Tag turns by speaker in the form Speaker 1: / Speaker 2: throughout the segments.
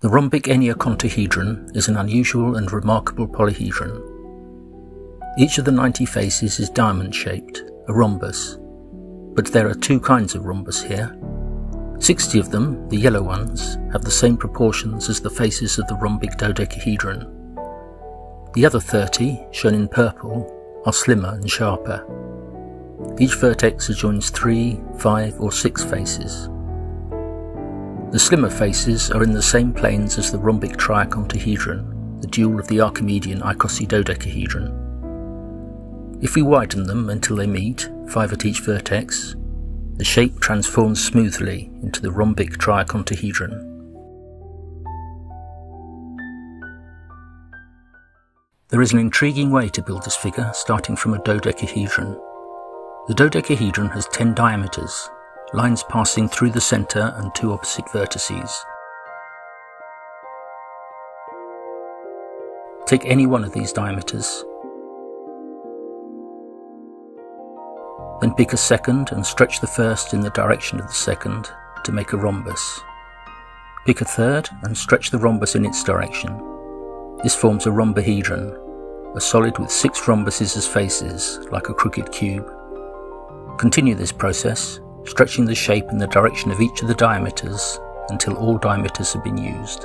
Speaker 1: The rhombic enneacontohedron is an unusual and remarkable polyhedron. Each of the 90 faces is diamond-shaped, a rhombus, but there are two kinds of rhombus here. 60 of them, the yellow ones, have the same proportions as the faces of the rhombic dodecahedron. The other 30, shown in purple, are slimmer and sharper. Each vertex adjoins 3, 5 or 6 faces. The slimmer faces are in the same planes as the rhombic triacontohedron, the dual of the Archimedean icosydodecahedron. If we widen them until they meet, 5 at each vertex, the shape transforms smoothly into the rhombic triacontohedron. There is an intriguing way to build this figure starting from a dodecahedron. The dodecahedron has 10 diameters, lines passing through the centre and 2 opposite vertices. Take any one of these diameters, then pick a second and stretch the first in the direction of the second to make a rhombus. Pick a third and stretch the rhombus in its direction. This forms a rhombohedron, a solid with 6 rhombuses as faces, like a crooked cube. Continue this process, stretching the shape in the direction of each of the diameters until all diameters have been used.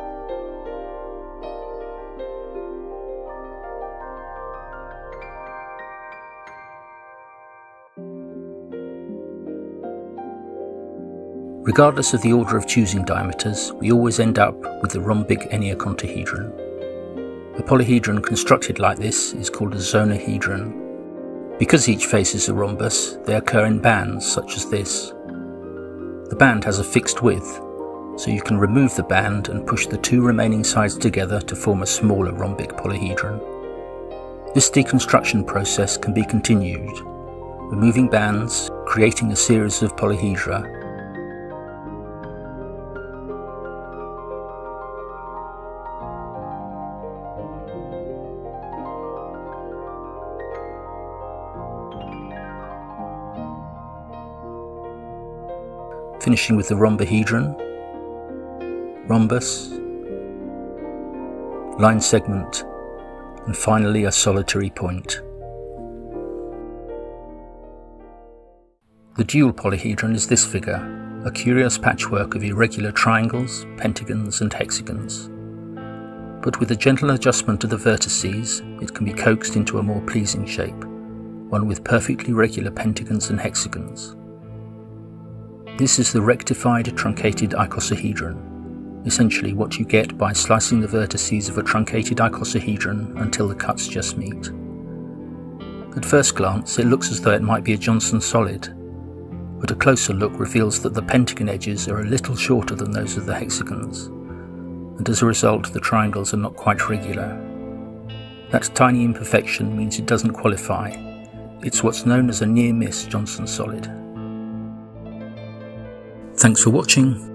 Speaker 1: Regardless of the order of choosing diameters, we always end up with the rhombic enneacontohedron. A polyhedron constructed like this is called a zonahedron. Because each face is a rhombus, they occur in bands such as this. The band has a fixed width, so you can remove the band and push the 2 remaining sides together to form a smaller rhombic polyhedron. This deconstruction process can be continued, removing bands, creating a series of polyhedra. Finishing with the rhombohedron, rhombus, line segment, and finally a solitary point. The dual polyhedron is this figure, a curious patchwork of irregular triangles, pentagons and hexagons. But with a gentle adjustment of the vertices, it can be coaxed into a more pleasing shape, one with perfectly regular pentagons and hexagons. This is the rectified truncated icosahedron, essentially what you get by slicing the vertices of a truncated icosahedron until the cuts just meet. At first glance, it looks as though it might be a Johnson solid, but a closer look reveals that the pentagon edges are a little shorter than those of the hexagons, and as a result the triangles are not quite regular. That tiny imperfection means it doesn't qualify. It's what's known as a near-miss Johnson solid. Thanks for watching.